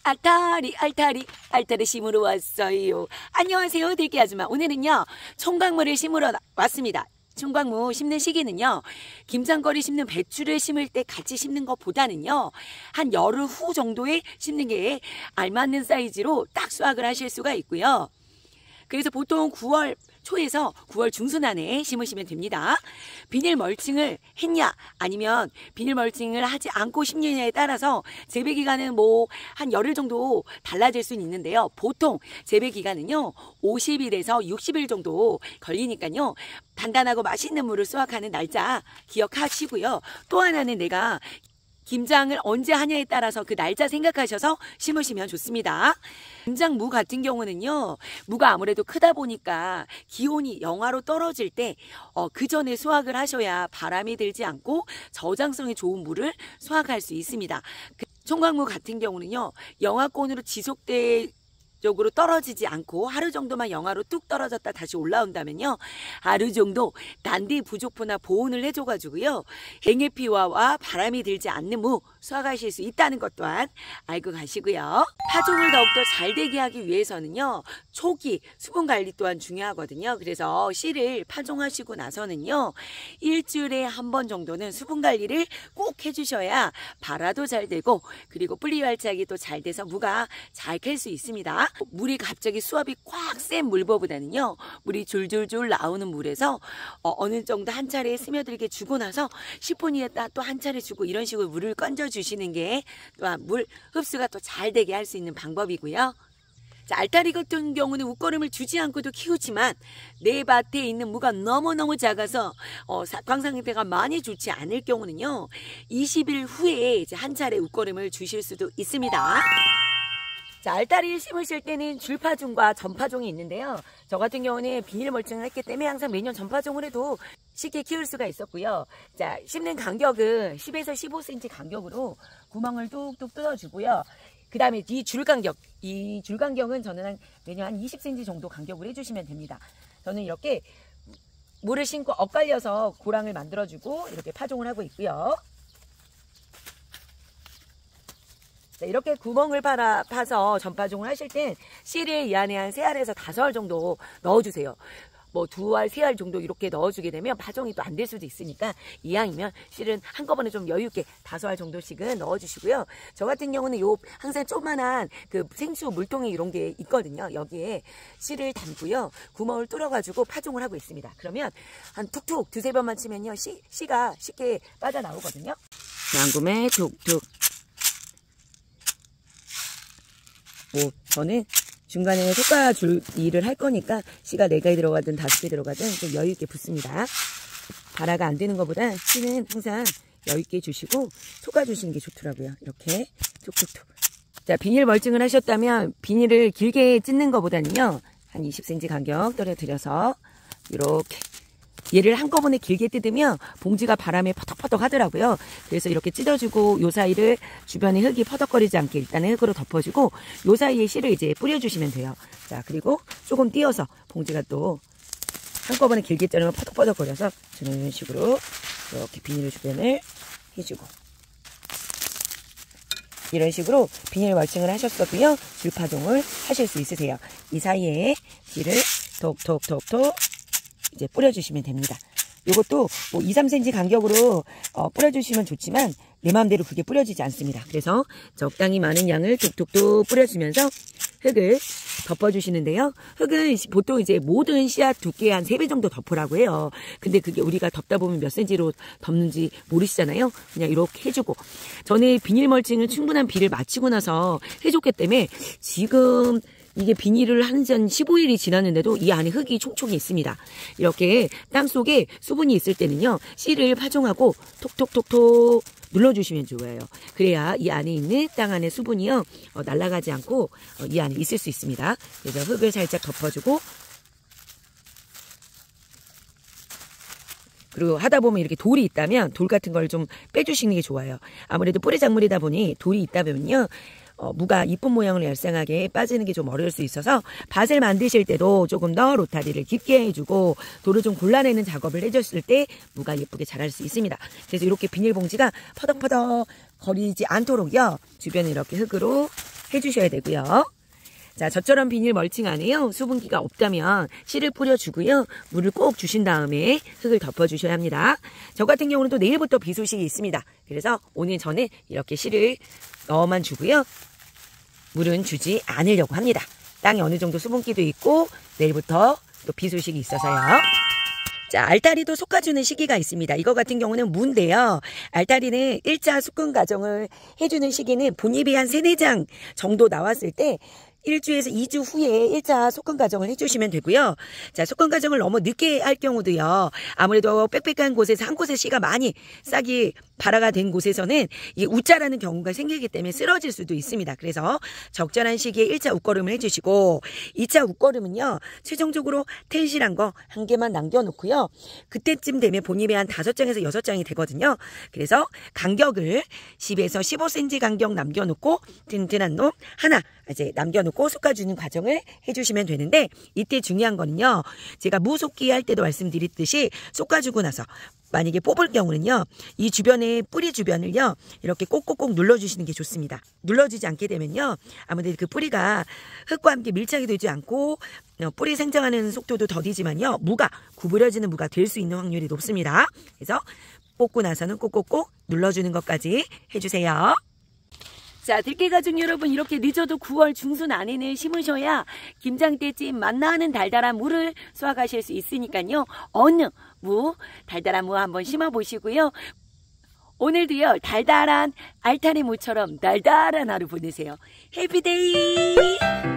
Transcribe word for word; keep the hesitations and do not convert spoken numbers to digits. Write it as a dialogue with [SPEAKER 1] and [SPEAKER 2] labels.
[SPEAKER 1] 알타리 알타리 알타리 심으러 왔어요. 안녕하세요 대기 아줌마. 오늘은요 총각무를 심으러 왔습니다. 총각무 심는 시기는요 김장거리 심는 배추를 심을 때 같이 심는 것보다는요 한 열흘 후 정도에 심는 게 알맞는 사이즈로 딱 수확을 하실 수가 있고요. 그래서 보통 구월 초에서 구월 중순 안에 심으시면 됩니다. 비닐 멀칭을 했냐 아니면 비닐 멀칭을 하지 않고 심느냐에 따라서 재배 기간은 뭐 한 열흘 정도 달라질 수는 있는데요. 보통 재배 기간은요 오십 일에서 육십 일 정도 걸리니까요. 단단하고 맛있는 물을 수확하는 날짜 기억하시고요. 또 하나는 내가 김장을 언제 하냐에 따라서 그 날짜 생각하셔서 심으시면 좋습니다. 김장무 같은 경우는요 무가 아무래도 크다 보니까 기온이 영하로 떨어질 때 어, 그 전에 수확을 하셔야 바람이 들지 않고 저장성이 좋은 무를 수확할 수 있습니다. 그 총각무 같은 경우는요 영하권으로 지속돼 쪽으로 떨어지지 않고 하루 정도만 영하로 뚝 떨어졌다 다시 올라온다면요 하루 정도 단디 부족포나 보온을 해줘가지고요 행해피와와 바람이 들지 않는 무 수확하실 수 있다는 것 또한 알고 가시고요. 파종을 더욱더 잘 되게 하기 위해서는요 초기 수분 관리 또한 중요하거든요. 그래서 씨를 파종하시고 나서는요 일주일에 한 번 정도는 수분 관리를 꼭 해주셔야 발화도 잘 되고 그리고 뿌리 활착이 또 잘 돼서 무가 잘 캘 수 있습니다. 물이 갑자기 수압이 꽉 센 물보다는요 물이 줄줄줄 나오는 물에서 어, 어느 정도 한 차례 스며들게 주고 나서 십 분 있다 또 한 차례 주고 이런 식으로 물을 건져 주시는 게 또한 물 흡수가 또 잘 되게 할 수 있는 방법이고요. 자, 알타리 같은 경우는 웃거름을 주지 않고도 키우지만 내 밭에 있는 무가 너무너무 작아서 어, 광상 상태가 많이 좋지 않을 경우는요 이십 일 후에 이제 한 차례 웃거름을 주실 수도 있습니다. 자, 알타리를 심으실 때는 줄파종과 전파종이 있는데요. 저 같은 경우는 비닐 멀칭을 했기 때문에 항상 매년 전파종을 해도 쉽게 키울 수가 있었고요. 자, 심는 간격은 십에서 십오 센티미터 간격으로 구멍을 뚝뚝 뚫어주고요. 그 다음에 이 줄 간격, 이 줄 간격은 저는 한 매년 한 이십 센티미터 정도 간격을 해주시면 됩니다. 저는 이렇게 물을 심고 엇갈려서 고랑을 만들어주고 이렇게 파종을 하고 있고요. 자, 이렇게 구멍을 파라, 파서 전파종을 하실 땐 씨를 이 안에 한 세 알에서 다섯 알 정도 넣어주세요. 뭐 두 알, 세 알 정도 이렇게 넣어주게 되면 파종이 또 안 될 수도 있으니까 이왕이면 씨는 한꺼번에 좀 여유있게 다섯 알 정도씩은 넣어주시고요. 저 같은 경우는 요 항상 조그만한 그 생수 물통이 이런 게 있거든요. 여기에 씨를 담고요. 구멍을 뚫어가지고 파종을 하고 있습니다. 그러면 한 툭툭 두세 번만 치면요. 씨, 씨가 쉽게 빠져나오거든요. 양금에 툭툭. 뭐 저는 중간에 솎아줄 일을 할 거니까 씨가 네 개 들어가든 다섯 개 들어가든 좀 여유 있게 붓습니다. 발화가 안 되는 것보다 씨는 항상 여유 있게 주시고 솎아주시는 게 좋더라고요. 이렇게 툭툭툭. 자, 비닐 멀칭을 하셨다면 비닐을 길게 찢는 것보다는요 한 이십 센티미터 간격 떨어뜨려서 이렇게 얘를 한꺼번에 길게 뜯으면 봉지가 바람에 퍼덕퍼덕 하더라고요. 그래서 이렇게 찢어주고 요 사이를 주변에 흙이 퍼덕거리지 않게 일단은 흙으로 덮어주고 요 사이에 씨를 이제 뿌려주시면 돼요. 자, 그리고 조금 띄어서 봉지가 또 한꺼번에 길게 자르면 퍼덕퍼덕거려서 저는 이런 식으로 이렇게 비닐 주변을 해주고 이런 식으로 비닐 멀칭을 하셨어도요 줄파종을 하실 수 있으세요. 이 사이에 씨를 톡톡톡톡 이제 뿌려주시면 됩니다. 이것도 뭐 이, 삼 센티미터 간격으로 어, 뿌려주시면 좋지만 내 마음대로 그게 뿌려지지 않습니다. 그래서 적당히 많은 양을 툭툭툭 뿌려주면서 흙을 덮어주시는데요. 흙은 보통 이제 모든 씨앗 두께의 한 세 배 정도 덮으라고 해요. 근데 그게 우리가 덮다 보면 몇 센치로 덮는지 모르시잖아요. 그냥 이렇게 해주고 전에 비닐 멀칭을 충분한 비를 마치고 나서 해줬기 때문에 지금 이게 비닐을 한 지 한 십오 일이 지났는데도 이 안에 흙이 총총이 있습니다. 이렇게 땅속에 수분이 있을 때는요. 씨를 파종하고 톡톡톡톡 눌러주시면 좋아요. 그래야 이 안에 있는 땅 안에 수분이요. 어, 날아가지 않고 어, 이 안에 있을 수 있습니다. 그래서 흙을 살짝 덮어주고 그리고 하다 보면 이렇게 돌이 있다면 돌 같은 걸 좀 빼주시는 게 좋아요. 아무래도 뿌리작물이다 보니 돌이 있다 보면요. 어, 무가 이쁜 모양으로 얄쌍하게 빠지는 게 좀 어려울 수 있어서 밭을 만드실 때도 조금 더 로타리를 깊게 해주고 돌을 좀 골라내는 작업을 해줬을 때 무가 예쁘게 자랄 수 있습니다. 그래서 이렇게 비닐봉지가 퍼덕퍼덕 거리지 않도록요 주변에 이렇게 흙으로 해주셔야 되고요. 자, 저처럼 비닐 멀칭 안에요. 수분기가 없다면 씨를 뿌려주고요. 물을 꼭 주신 다음에 흙을 덮어주셔야 합니다. 저 같은 경우는 또 내일부터 비 소식이 있습니다. 그래서 오늘 저는 이렇게 씨를 넣어만 주고요. 물은 주지 않으려고 합니다. 땅에 어느 정도 수분기도 있고 내일부터 또 비 소식이 있어서요. 자, 알타리도 솎아주는 시기가 있습니다. 이거 같은 경우는 무인데요. 알타리는 일 차 숙근 과정을 해주는 시기는 본잎이 한 세네 장 정도 나왔을 때 일주에서 이 주 후에 일 차 속건 과정을 해주시면 되고요. 자, 속건 과정을 너무 늦게 할 경우도요. 아무래도 빽빽한 곳에서 한 곳에 씨가 많이 싹이 발화가 된 곳에서는 이 우자라는 경우가 생기기 때문에 쓰러질 수도 있습니다. 그래서 적절한 시기에 일 차 웃거름을 해주시고 이 차 웃거름은요. 최종적으로 텐실한 거 한 개만 남겨놓고요. 그때쯤 되면 본잎이 한 다섯 장에서 여섯 장이 되거든요. 그래서 간격을 십에서 십오 센티미터 간격 남겨놓고 튼튼한 놈 하나 이제 남겨놓고 솎아주는 과정을 해주시면 되는데 이때 중요한 거는요. 제가 무속기 할 때도 말씀드렸듯이 솎아주고 나서 만약에 뽑을 경우는요. 이 주변에 뿌리 주변을요. 이렇게 꼭꼭꼭 눌러주시는 게 좋습니다. 눌러주지 않게 되면요. 아무래도 그 뿌리가 흙과 함께 밀착이 되지 않고 뿌리 생장하는 속도도 더디지만요. 무가 구부려지는 무가 될 수 있는 확률이 높습니다. 그래서 뽑고 나서는 꼭꼭꼭 눌러주는 것까지 해주세요. 자, 들깨가족 여러분, 이렇게 늦어도 구월 중순 안에는 심으셔야 김장 때쯤 맛나는 달달한 무를 수확하실 수 있으니까요. 어느 무, 달달한 무 한번 심어보시고요. 오늘도요, 달달한 알타리 무처럼 달달한 하루 보내세요. 해피데이!